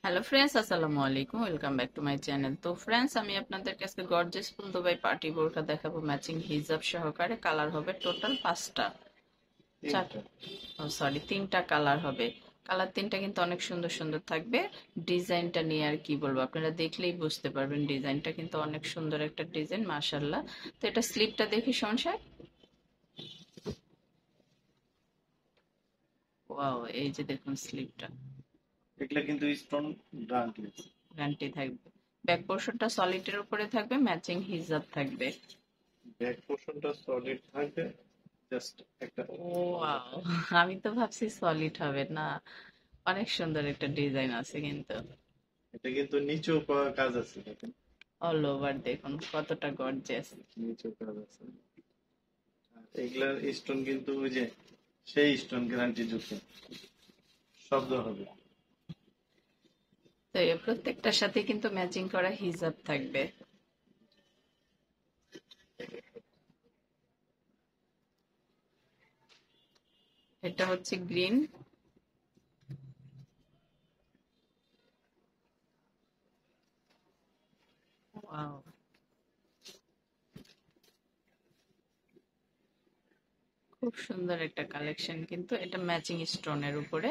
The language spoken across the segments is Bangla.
হ্যালো ফ্রেন্ডস, আসসালামু আলাইকুম। Welcome back to my channel. তো ফ্রেন্ডস, আমি আপনাদেরকে আজকে গর্জিয়াস ফুল দুবাই পার্টি বোরকা দেখাবো ম্যাচিং হিজাব সহকারে। কালার হবে টোটাল পাঁচটা, চার, তিনটা। সরি তিনটা কালার হবে। কালার তিনটা কিন্তু অনেক সুন্দর সুন্দর থাকবে। ডিজাইনটা নিয়ে আর কি বলবো, আপনারা দেখলেই বুঝতে পারবেন। ডিজাইনটা কিন্তু অনেক সুন্দর একটা ডিজাইন, মাশাল্লাহ। তো এটা স্লিপটা দেখি সংসার। ওয়াও, এই যে দেখুন স্লিপটা, এগুলা কিন্তু স্টোন গ্রান্টেড। গ্যারান্টি থাকবে। ব্যাক পোর্শনটা সলিডের উপরে থাকবে, ম্যাচিং হিজাব থাকবে। ব্যাক পোর্শনটা সলিড থাকবে, জাস্ট একটা বর্ডার ওয়াও, থাকবে। আমি তো ভাবছি সলিড হবে না। অনেক সুন্দর একটা ডিজাইন আছে কিন্তু। এটা কিন্তু নিচেও কাজ আছে, দেখেন। অল ওভার দেখুন কতটা গর্জিয়াস। নিচেও কাজ আছে। আর এগুলার স্টোন কিন্তু ওই যে সেই স্টোন গ্যারান্টি যুক্ত, শব্দ হবে। তো এর প্রত্যেকটার সাথে কিন্তু ম্যাচিং করা হিজাব থাকবে। এটা হচ্ছে গ্রিন। ওয়াও, খুব সুন্দর একটা কালেকশন কিন্তু। এটা ম্যাচিং স্টোনের উপরে।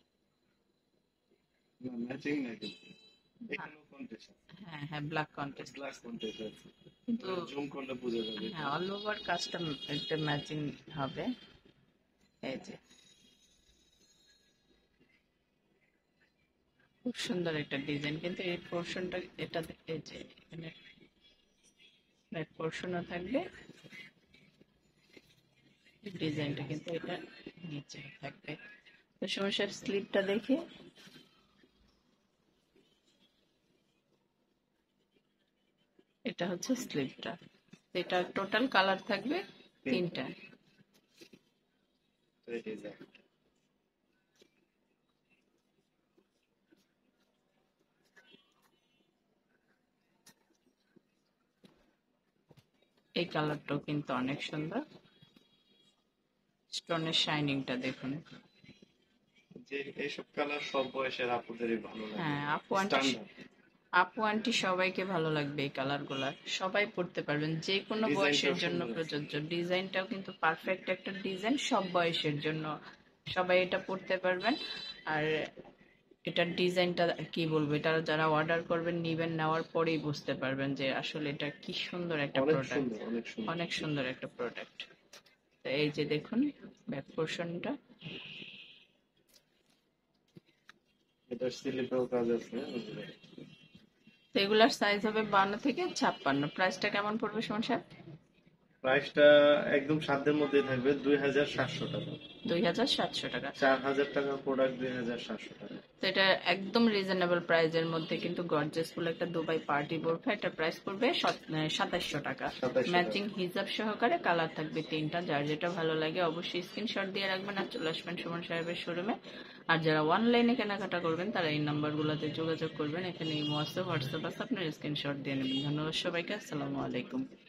ম্যাচিং না কিন্তু, হ্যাঁ, এখানেও কন্টেস্ট আছে, হ্যাঁ, হ্যাঁ, ব্ল্যাক কন্ট্রাস্ট। ব্ল্যাক কন্টেস্ট আছে। কিন্তু জুম করলে বোঝা যাবে এটা। হ্যাঁ, অল ওভার কাজটা একটা ম্যাচিং হবে। এই যে খুব সুন্দর একটা ডিজাইন কিন্তু। এই পোর্শনটা, এটা এই যে এখানে ব্যাক পোর্শনও থাকবে। ডিজাইনটা কিন্তু এটা নিচে থাকবে। তো সমস্যার স্লিপটা দেখে, এটা হচ্ছে স্লিপটা। এটা টোটাল কালার থাকবে তিনটা। তিনটা। তো এই ডিজাইন, এই কালারটাও কিন্তু অনেক সুন্দর। স্টোনের শাইনিংটা দেখুন। যে এইসব কালার সব বয়সের আপুদেরই ভালো লাগে। হ্যাঁ, আপু আন্টি, স্ট্যান্ডার্ড আপু আন্টি সবাইকে ভালো লাগবে এই কালারগুলা। সবাই পড়তে পারবেন, যে কোনো বয়সের ডিজাইনটাও জন্য সুন্দর আছে। প্রযোজ্য। ডিজাইনটাও কিন্তু পারফেক্ট একটা ডিজাইন, সব বয়সের জন্য সবাই এটা পড়তে পারবেন। আর এটার ডিজাইনটা কি বলবো, এটা যারা অর্ডার করবেন, নিবেন, নেওয়ার পরেই বুঝতে পারবেন যে আসলে এটা কি সুন্দর একটা অনেক প্রোডাক্ট। সুন্দর, অনেক সুন্দর। অনেক সুন্দর একটা প্রোডাক্ট। তো এই যে দেখুন ব্যাক পোর্শনটা। এটার স্লিপেও কাজ আছে, বুঝলে। তো এগুলার সাইজ হবে 52 থেকে 56। প্রাইসটা কেমন পড়বে সুমন সাহেব? প্রাইসটা একদম সাধ্যের মধ্যেই থাকবে, 2700 টাকা। 2700 টাকা। 4000 টাকার প্রোডাক্ট 2700 টাকা। তো এটা একদম রিজনেবল প্রাইজের মধ্যে কিন্তু গর্জিয়াস ফুল একটা দুবাই পার্টি বোরখা। এটা প্রাইস পড়বে 2700 টাকা। 2700 টাকা। ম্যাচিং হিজাব সহকারে কালার থাকবে তিনটা। যার যেটা ভালো লাগে অবশ্যই স্ক্রিনশট দিয়ে রাখবেন আর চলে আসবেন সুমন সাহেবের শোরুমে। আর যারা অনলাইনে কেনাকাটা করবেন তারা এই নাম্বারগুলোতে যোগাযোগ করবেন। এখানে ইমো আছে, হোয়াটসঅ্যাপ আছে, আপনার স্ক্রিনশট দিয়ে নেবেন। ধন্যবাদ সবাইকে, আসসালামু আলাইকুম।